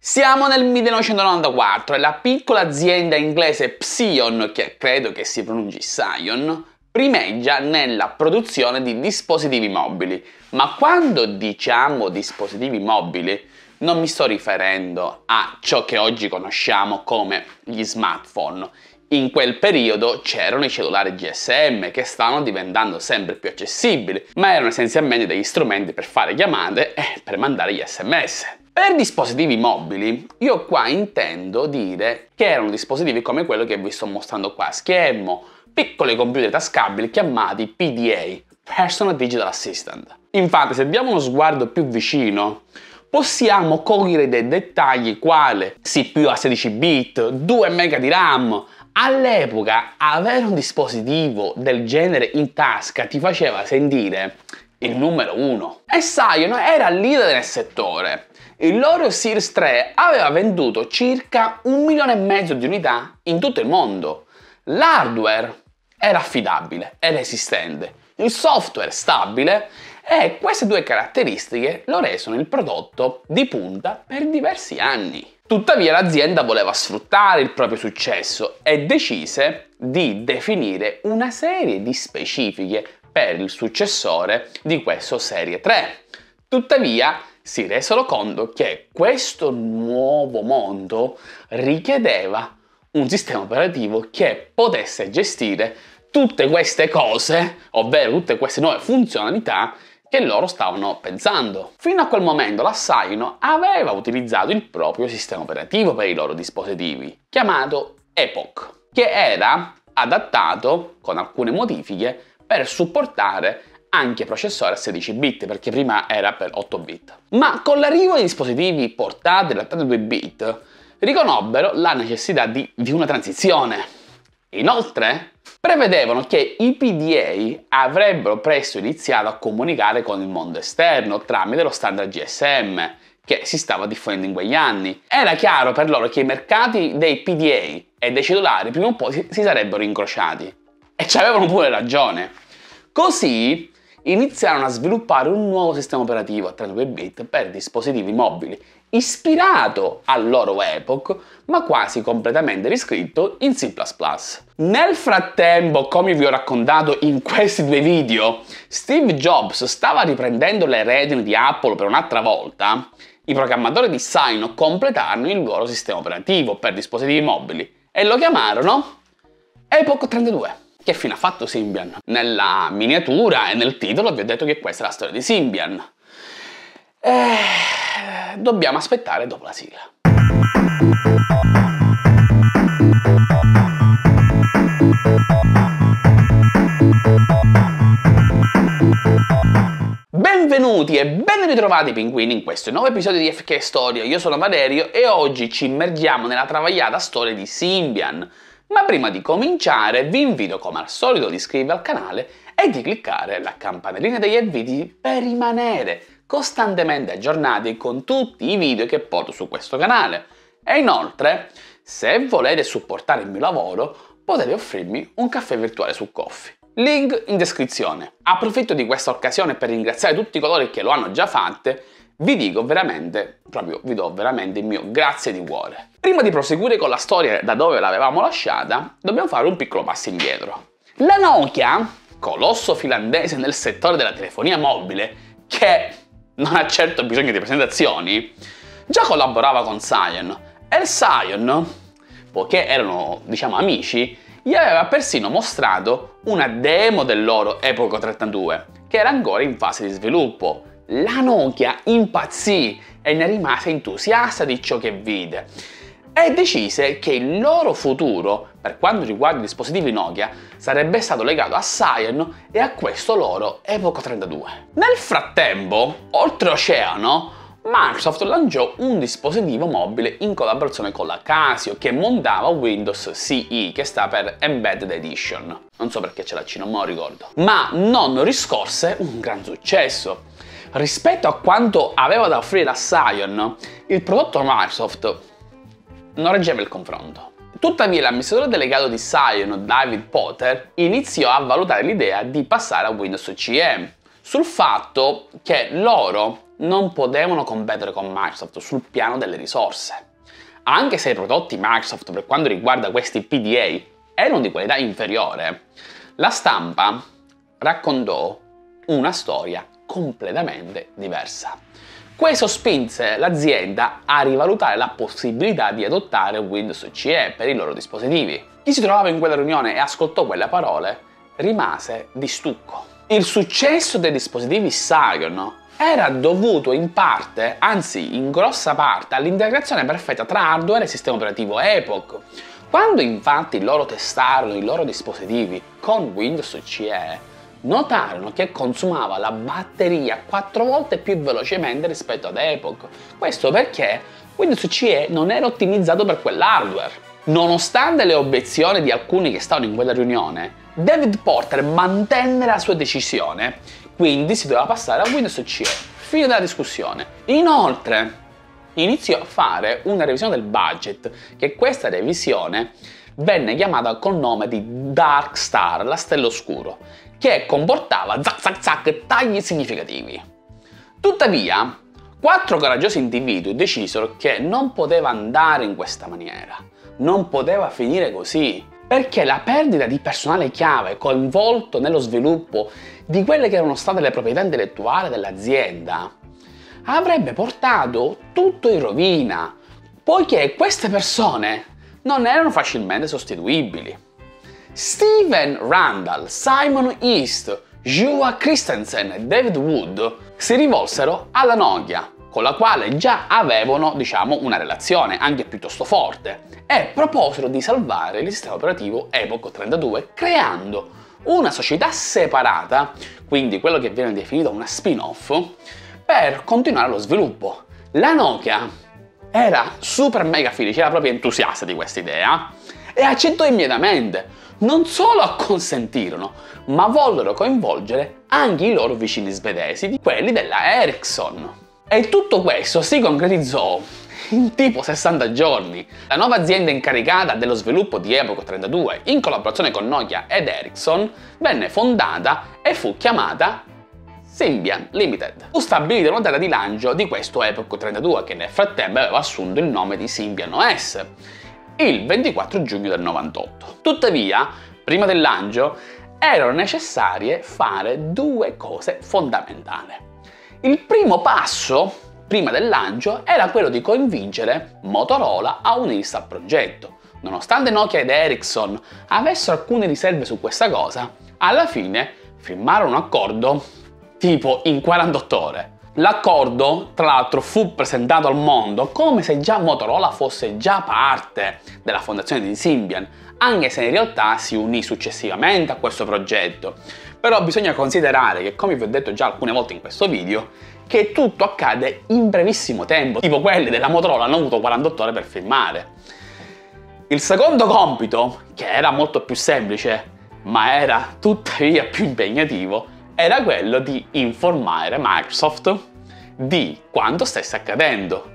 Siamo nel 1994 e la piccola azienda inglese Psion, che credo che si pronunci Psion, primeggia nella produzione di dispositivi mobili. Ma quando diciamo dispositivi mobili, non mi sto riferendo a ciò che oggi conosciamo come gli smartphone. In quel periodo c'erano i cellulari GSM che stavano diventando sempre più accessibili, ma erano essenzialmente degli strumenti per fare chiamate e per mandare gli SMS. Per dispositivi mobili, io qua intendo dire che erano dispositivi come quello che vi sto mostrando qua a schermo, piccoli computer tascabili chiamati PDA, Personal Digital Assistant. Infatti, se diamo uno sguardo più vicino, possiamo cogliere dei dettagli quali CPU a 16 bit, 2 MB di RAM. All'epoca avere un dispositivo del genere in tasca ti faceva sentire il numero uno. E Psion era leader nel settore. Il loro Series 3 aveva venduto circa 1,5 milioni di unità in tutto il mondo. L'hardware era affidabile e resistente, il software stabile, e queste due caratteristiche lo resero il prodotto di punta per diversi anni. Tuttavia l'azienda voleva sfruttare il proprio successo e decise di definire una serie di specifiche per il successore di questo Serie 3. Tuttavia si resero conto che questo nuovo mondo richiedeva un sistema operativo che potesse gestire tutte queste cose, ovvero tutte queste nuove funzionalità che loro stavano pensando. Fino a quel momento la Psion aveva utilizzato il proprio sistema operativo per i loro dispositivi, chiamato Epoch, che era adattato con alcune modifiche per supportare anche processore a 16 bit, perché prima era per 8 bit. Ma con l'arrivo dei dispositivi portatili a 32 bit riconobbero la necessità di una transizione. Inoltre prevedevano che i PDA avrebbero presto iniziato a comunicare con il mondo esterno tramite lo standard GSM che si stava diffondendo in quegli anni. Era chiaro per loro che i mercati dei PDA e dei cellulari prima o poi si sarebbero incrociati. E ci avevano pure ragione. Così iniziarono a sviluppare un nuovo sistema operativo a 32 bit per dispositivi mobili, ispirato al loro Epoch, ma quasi completamente riscritto in C++. Nel frattempo, come vi ho raccontato in questi due video, Steve Jobs stava riprendendo le redini di Apple per un'altra volta. I programmatori di Psion completarono il loro sistema operativo per dispositivi mobili e lo chiamarono Epoch 32. Che fine ha fatto Symbian? Nella miniatura e nel titolo vi ho detto che questa è la storia di Symbian. Dobbiamo aspettare dopo la sigla. Benvenuti e ben ritrovati pinguini in questo nuovo episodio di FK Storia. Io sono Valerio e oggi ci immergiamo nella travagliata storia di Symbian. Ma prima di cominciare vi invito come al solito ad iscrivervi al canale e di cliccare la campanellina degli avvisi per rimanere costantemente aggiornati con tutti i video che porto su questo canale. E inoltre, se volete supportare il mio lavoro, potete offrirmi un caffè virtuale su Ko-fi. Link in descrizione. Approfitto di questa occasione per ringraziare tutti coloro che lo hanno già fatte. Vi dico veramente, vi do veramente il mio grazie di cuore. Prima di proseguire con la storia da dove l'avevamo lasciata, dobbiamo fare un piccolo passo indietro. La Nokia, colosso finlandese nel settore della telefonia mobile, che non ha certo bisogno di presentazioni, già collaborava con Psion. E Psion, poiché erano, amici, gli aveva persino mostrato una demo del loro Epoch 32, che era ancora in fase di sviluppo. La Nokia impazzì e ne rimase entusiasta di ciò che vide e decise che il loro futuro, per quanto riguarda i dispositivi Nokia, sarebbe stato legato a Psion e a questo loro Epoch 32. Nel frattempo, oltreoceano, Microsoft lanciò un dispositivo mobile in collaborazione con la Casio che montava Windows CE, che sta per Embedded Edition. Non so perché c'è la C, non me lo ricordo. Ma non riscorse un gran successo. Rispetto a quanto aveva da offrire la Psion, il prodotto Microsoft non reggeva il confronto. Tuttavia l'amministratore delegato di Psion, David Potter, iniziò a valutare l'idea di passare a Windows CE, sul fatto che loro non potevano competere con Microsoft sul piano delle risorse. Anche se i prodotti Microsoft per quanto riguarda questi PDA erano di qualità inferiore, la stampa raccontò una storia completamente diversa. Questo spinse l'azienda a rivalutare la possibilità di adottare Windows CE per i loro dispositivi. Chi si trovava in quella riunione e ascoltò quelle parole rimase di stucco. Il successo dei dispositivi Psion era dovuto in parte, anzi in grossa parte, all'integrazione perfetta tra hardware e sistema operativo Epoch. Quando infatti loro testarono i loro dispositivi con Windows CE, notarono che consumava la batteria 4 volte più velocemente rispetto ad Epoch. Questo perché Windows CE non era ottimizzato per quell'hardware. Nonostante le obiezioni di alcuni che stavano in quella riunione, David Porter mantenne la sua decisione, quindi si doveva passare a Windows CE. Fine della discussione. Inoltre, iniziò a fare una revisione del budget, che questa revisione venne chiamata col nome di Dark Star, la stella oscuro, che comportava tagli significativi. Tuttavia, 4 coraggiosi individui decisero che non poteva andare in questa maniera, non poteva finire così, perché la perdita di personale chiave coinvolto nello sviluppo di quelle che erano state le proprietà intellettuali dell'azienda avrebbe portato tutto in rovina, poiché queste persone non erano facilmente sostituibili. Steven Randall, Simon East, Joa Christensen e David Wood si rivolsero alla Nokia, con la quale già avevano, una relazione anche piuttosto forte, e proposero di salvare il sistema operativo Epoch 32 creando una società separata, quindi quello che viene definito una spin-off, per continuare lo sviluppo. La Nokia era super mega felice, era proprio entusiasta di questa idea e accettò immediatamente. Non solo acconsentirono, ma vollero coinvolgere anche i loro vicini svedesi, quelli della Ericsson. E tutto questo si concretizzò in tipo 60 giorni. La nuova azienda incaricata dello sviluppo di Epoch 32, in collaborazione con Nokia ed Ericsson, venne fondata e fu chiamata Symbian Limited. Fu stabilita una data di lancio di questo Epoch 32, che nel frattempo aveva assunto il nome di Symbian OS, il 24 giugno del 98. Tuttavia, prima del lancio, erano necessarie fare 2 cose fondamentali. Il primo passo, prima del lancio, era quello di convincere Motorola a unirsi al progetto. Nonostante Nokia ed Ericsson avessero alcune riserve su questa cosa, alla fine firmarono un accordo tipo in 48 ore. L'accordo, tra l'altro, fu presentato al mondo come se già Motorola fosse già parte della fondazione di Symbian, anche se in realtà si unì successivamente a questo progetto. Però bisogna considerare che, come vi ho detto già alcune volte in questo video, che tutto accade in brevissimo tempo, tipo quelli della Motorola hanno avuto 48 ore per firmare. Il secondo compito, che era molto più semplice, ma era tuttavia più impegnativo, era quello di informare Microsoft di quanto stesse accadendo.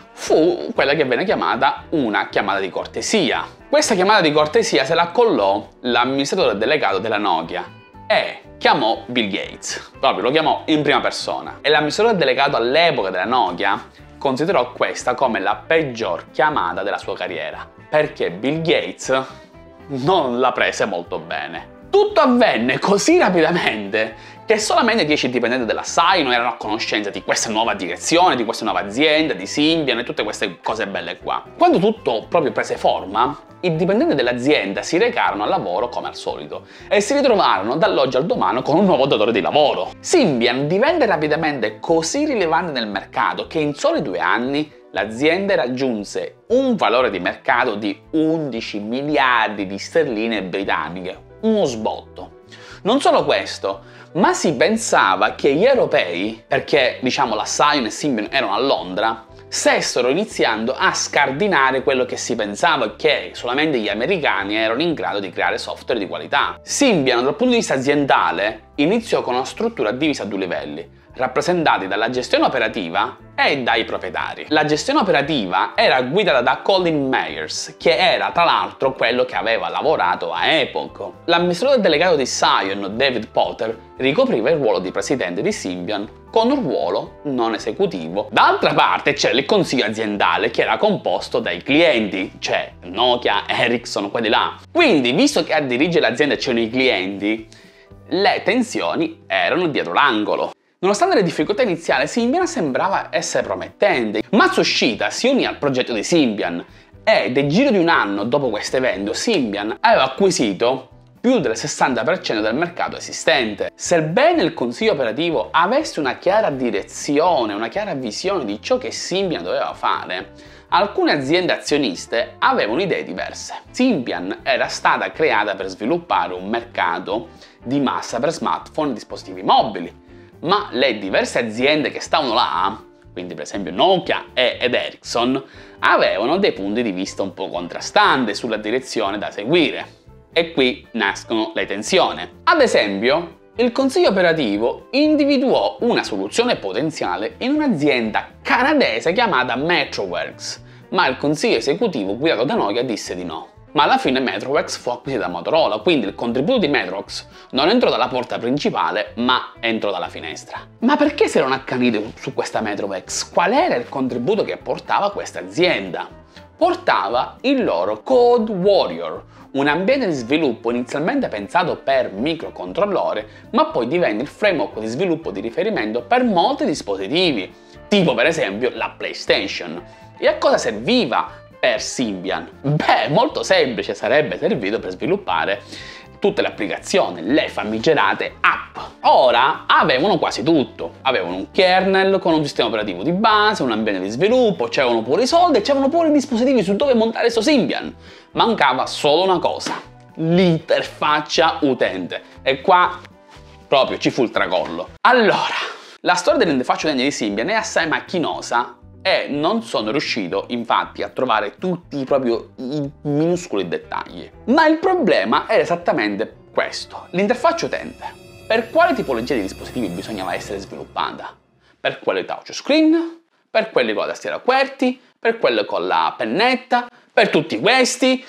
Fu quella che venne chiamata una chiamata di cortesia. Questa chiamata di cortesia se la accollò l'amministratore delegato della Nokia e chiamò Bill Gates, proprio lo chiamò in prima persona. E l'amministratore delegato all'epoca della Nokia considerò questa come la peggior chiamata della sua carriera, perché Bill Gates non la prese molto bene. Tutto avvenne così rapidamente che solamente 10 dipendenti della Psion erano a conoscenza di questa nuova direzione, di questa nuova azienda, di Symbian e tutte queste cose belle qua. Quando tutto proprio prese forma, i dipendenti dell'azienda si recarono al lavoro come al solito e si ritrovarono dall'oggi al domani con un nuovo datore di lavoro. Symbian divenne rapidamente così rilevante nel mercato che in soli 2 anni l'azienda raggiunse un valore di mercato di 11 miliardi di sterline britanniche. Uno sbotto. Non solo questo, ma si pensava che gli europei, perché la Psion e Symbian erano a Londra, stessero iniziando a scardinare quello che si pensava che solamente gli americani erano in grado di creare software di qualità. Symbian, dal punto di vista aziendale, iniziò con una struttura divisa a 2 livelli, rappresentati dalla gestione operativa e dai proprietari. La gestione operativa era guidata da Colin Myers, che era tra l'altro quello che aveva lavorato a Epoch. L'amministratore delegato di Psion, David Potter, ricopriva il ruolo di presidente di Symbian con un ruolo non esecutivo. D'altra parte c'era il consiglio aziendale che era composto dai clienti, cioè Nokia, Ericsson, quelli là. Quindi, visto che a dirigere l'azienda c'erano i clienti, le tensioni erano dietro l'angolo. Nonostante le difficoltà iniziali, Symbian sembrava essere promettente. Matsushita si unì al progetto di Symbian e nel giro di un anno dopo questo evento Symbian aveva acquisito più del 60% del mercato esistente. Sebbene il consiglio operativo avesse una chiara direzione, una chiara visione di ciò che Symbian doveva fare, alcune aziende azioniste avevano idee diverse. Symbian era stata creata per sviluppare un mercato di massa per smartphone e dispositivi mobili, ma le diverse aziende che stavano là, quindi per esempio Nokia ed Ericsson, avevano dei punti di vista un po' contrastanti sulla direzione da seguire. E qui nascono le tensioni. Ad esempio, il consiglio operativo individuò una soluzione potenziale in un'azienda canadese chiamata Metrowerks, ma il consiglio esecutivo guidato da Nokia disse di no. Ma alla fine Metrowerks fu acquisita da Motorola, quindi il contributo di Metrowerks non entrò dalla porta principale, ma entrò dalla finestra. Ma perché si erano accaniti su questa Metrowerks? Qual era il contributo che portava questa azienda? Portava il loro Code Warrior, un ambiente di sviluppo inizialmente pensato per microcontrollori, ma poi divenne il framework di sviluppo di riferimento per molti dispositivi, tipo per esempio la PlayStation. E a cosa serviva per Symbian? Beh, molto semplice, sarebbe servito per sviluppare tutte le applicazioni, le famigerate app. Ora avevano quasi tutto, avevano un kernel con un sistema operativo di base, un ambiente di sviluppo, c'erano pure i soldi e c'erano pure i dispositivi su dove montare sto Symbian. Mancava solo una cosa, l'interfaccia utente, e qua proprio ci fu il tracollo. Allora, la storia dell'interfaccia utente di Symbian è assai macchinosa e non sono riuscito infatti a trovare tutti i minuscoli dettagli. Ma il problema era esattamente questo: l'interfaccia utente. Per quale tipologia di dispositivi bisognava essere sviluppata? Per quelli touchscreen? Per quelli con la tastiera QWERTY? Per quelli con la pennetta? Per tutti questi?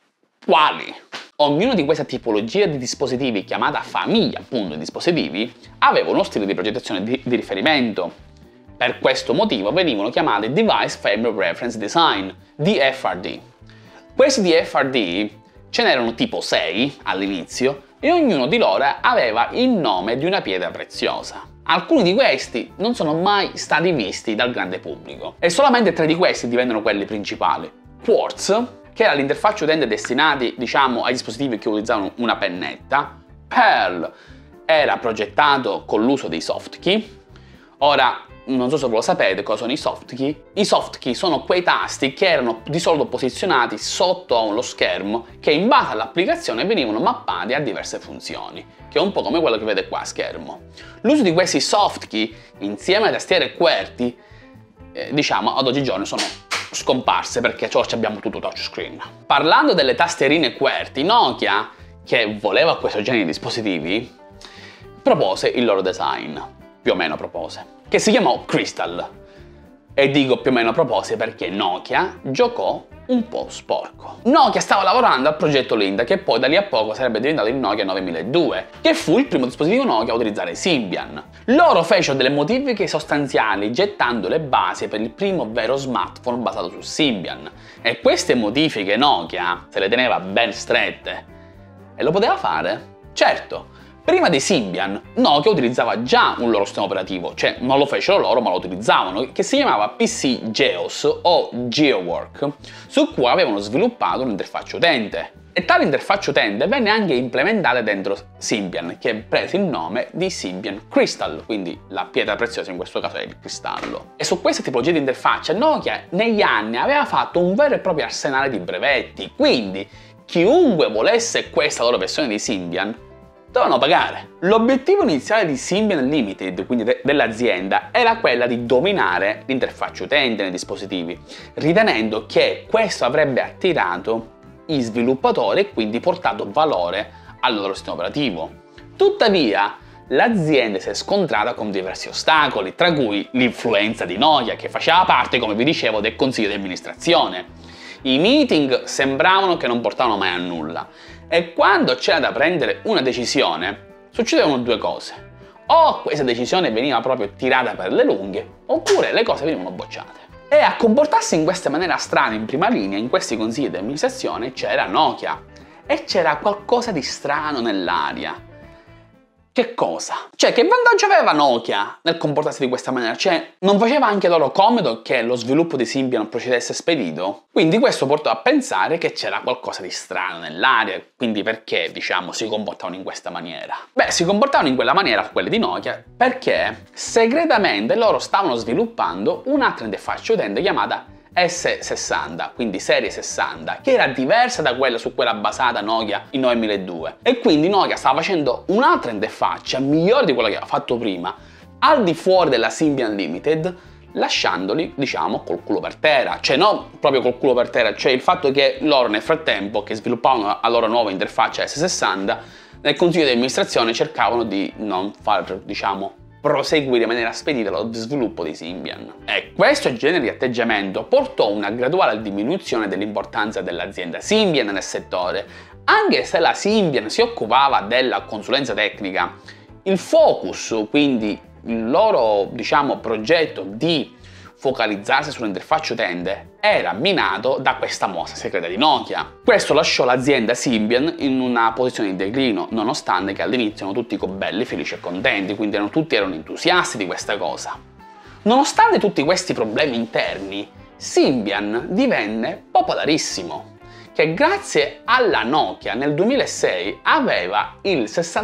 Quali? Ognuna di queste tipologie di dispositivi, chiamata famiglia appunto di dispositivi, aveva uno stile di progettazione di riferimento. Per questo motivo venivano chiamati Device Frame Reference Design, DFRD. Questi DFRD ce n'erano tipo 6 all'inizio e ognuno di loro aveva il nome di una pietra preziosa. Alcuni di questi non sono mai stati visti dal grande pubblico e solamente 3 di questi divennero quelli principali. Quartz, che era l'interfaccia utente destinati, diciamo, ai dispositivi che utilizzavano una pennetta. Pearl era progettato con l'uso dei soft key. Ora, non so se ve lo sapete cosa sono i soft key. I soft key sono quei tasti che erano di solito posizionati sotto lo schermo, che in base all'applicazione venivano mappati a diverse funzioni, che è un po' come quello che vede qua a schermo. L'uso di questi soft key insieme alle tastiere QWERTY, diciamo, ad oggigiorno sono scomparse perché ci abbiamo tutto touchscreen. Parlando delle tastierine QWERTY, Nokia, che voleva questo genere di dispositivi, propose il loro design, più o meno propose, che si chiamò Crystal. E dico più o meno propose perché Nokia giocò un po' sporco. Nokia stava lavorando al progetto Linda, che poi da lì a poco sarebbe diventato il Nokia 9002, che fu il primo dispositivo Nokia a utilizzare Symbian. Loro fecero delle modifiche sostanziali gettando le basi per il primo vero smartphone basato su Symbian. E queste modifiche Nokia se le teneva ben strette. E lo poteva fare? Certo. Prima di Symbian, Nokia utilizzava già un loro sistema operativo, cioè non lo fecero loro ma lo utilizzavano, che si chiamava PC Geos o GeoWork, su cui avevano sviluppato un'interfaccia utente. E tale interfaccia utente venne anche implementata dentro Symbian, che prese il nome di Symbian Crystal, quindi la pietra preziosa in questo caso è il cristallo. E su questa tipologia di interfaccia Nokia negli anni aveva fatto un vero e proprio arsenale di brevetti, quindi chiunque volesse questa loro versione di Symbian dovevano pagare. L'obiettivo iniziale di Symbian Limited, quindi dell'azienda, era quella di dominare l'interfaccia utente nei dispositivi, ritenendo che questo avrebbe attirato gli sviluppatori e quindi portato valore al loro sistema operativo. Tuttavia, l'azienda si è scontrata con diversi ostacoli, tra cui l'influenza di Nokia, che faceva parte, come vi dicevo, del consiglio di amministrazione. I meeting sembravano che non portavano mai a nulla. E quando c'era da prendere una decisione, succedevano due cose. O questa decisione veniva proprio tirata per le lunghe, oppure le cose venivano bocciate. E a comportarsi in questa maniera strana in prima linea in questi consigli di amministrazione c'era Nokia. E c'era qualcosa di strano nell'aria. Che cosa? Cioè, che vantaggio aveva Nokia nel comportarsi di questa maniera? Cioè, non faceva anche loro comodo che lo sviluppo di Symbian procedesse spedito? Quindi questo portò a pensare che c'era qualcosa di strano nell'aria. Quindi perché, diciamo, si comportavano in questa maniera? Beh, si comportavano in quella maniera, quelle di Nokia, perché segretamente loro stavano sviluppando un'altra interfaccia utente chiamata S60, quindi serie 60, che era diversa da quella su quella basata Nokia in 9002. E quindi Nokia stava facendo un'altra interfaccia migliore di quella che aveva fatto prima, al di fuori della Symbian Limited, lasciandoli, diciamo, col culo per terra. Cioè, non proprio col culo per terra, cioè il fatto che loro nel frattempo, che sviluppavano la loro nuova interfaccia S60, nel consiglio di amministrazione cercavano di non far, diciamo, proseguire in maniera spedita lo sviluppo di Symbian. E questo genere di atteggiamento portò a una graduale diminuzione dell'importanza dell'azienda Symbian nel settore. Anche se la Symbian si occupava della consulenza tecnica, il focus, quindi il loro, diciamo, progetto di focalizzarsi sull'interfaccia utente era minato da questa mossa segreta di Nokia. Questo lasciò l'azienda Symbian in una posizione di declino, nonostante che all'inizio erano tutti belli, felici e contenti, quindi tutti erano entusiasti di questa cosa. Nonostante tutti questi problemi interni, Symbian divenne popolarissimo, che grazie alla Nokia nel 2006 aveva il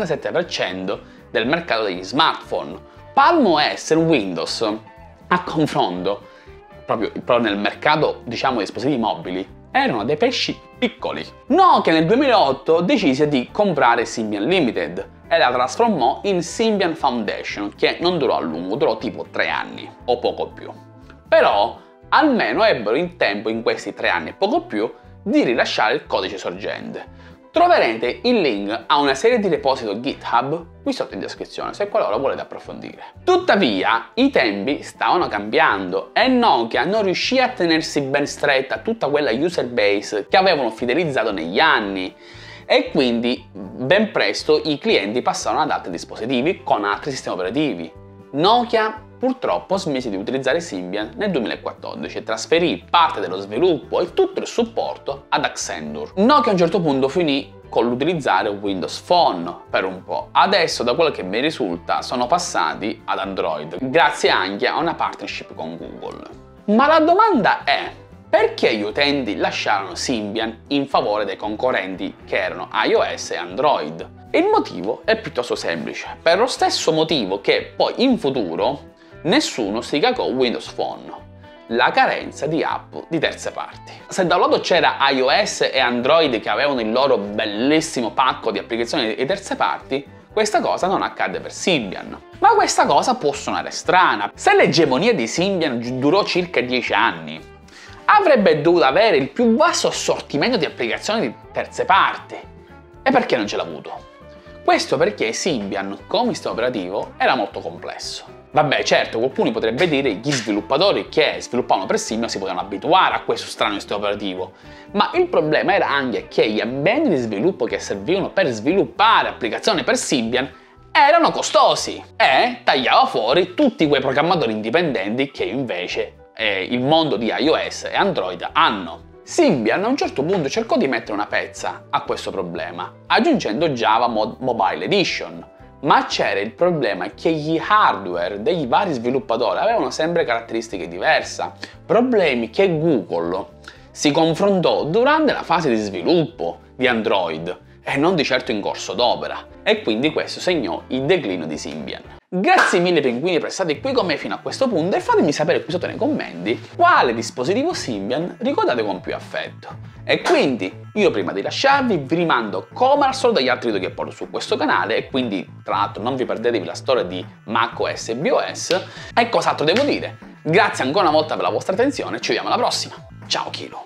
67% del mercato degli smartphone. Palm OS e Windows, a confronto, proprio nel mercato, diciamo, dei dispositivi mobili, erano dei pesci piccoli. Nokia nel 2008 decise di comprare Symbian Limited e la trasformò in Symbian Foundation, che non durò a lungo, durò tipo 3 anni o poco più. Però almeno ebbero il tempo in questi 3 anni e poco più di rilasciare il codice sorgente. Troverete il link a una serie di repository GitHub qui sotto in descrizione se qualora volete approfondire. Tuttavia, i tempi stavano cambiando e Nokia non riuscì a tenersi ben stretta tutta quella user base che avevano fidelizzato negli anni e quindi ben presto i clienti passarono ad altri dispositivi con altri sistemi operativi. Nokia purtroppo smise di utilizzare Symbian nel 2014 e trasferì parte dello sviluppo e tutto il supporto ad Accenture. Nokia a un certo punto finì con l'utilizzare Windows Phone per un po'. Adesso, da quello che mi risulta, sono passati ad Android, grazie anche a una partnership con Google. Ma la domanda è: perché gli utenti lasciarono Symbian in favore dei concorrenti che erano iOS e Android? Il motivo è piuttosto semplice, per lo stesso motivo che poi in futuro nessuno si cagò Windows Phone: la carenza di app di terze parti. Se da un lato c'era iOS e Android che avevano il loro bellissimo pacco di applicazioni di terze parti, questa cosa non accadde per Symbian. Ma questa cosa può suonare strana. Se l'egemonia di Symbian durò circa 10 anni, avrebbe dovuto avere il più vasto assortimento di applicazioni di terze parti. E perché non ce l'ha avuto? Questo perché Symbian, come sistema operativo, era molto complesso. Vabbè, certo, qualcuno potrebbe dire che gli sviluppatori che sviluppavano per Symbian si potevano abituare a questo strano sistema operativo, ma il problema era anche che gli ambienti di sviluppo che servivano per sviluppare applicazioni per Symbian erano costosi e tagliava fuori tutti quei programmatori indipendenti che invece il mondo di iOS e Android hanno. Symbian a un certo punto cercò di mettere una pezza a questo problema, aggiungendo Java Mobile Edition. Ma c'era il problema che gli hardware dei vari sviluppatori avevano sempre caratteristiche diverse, problemi che Google si confrontò durante la fase di sviluppo di Android e non di certo in corso d'opera, e quindi questo segnò il declino di Symbian. Grazie mille pinguini per essere stati qui con me fino a questo punto e fatemi sapere qui sotto nei commenti quale dispositivo Symbian ricordate con più affetto. E quindi io prima di lasciarvi vi rimando come al solito agli altri video che porto su questo canale e quindi tra l'altro non vi perdetevi la storia di macOS e BeOS. E cos'altro devo dire? Grazie ancora una volta per la vostra attenzione e ci vediamo alla prossima. Ciao Kilo!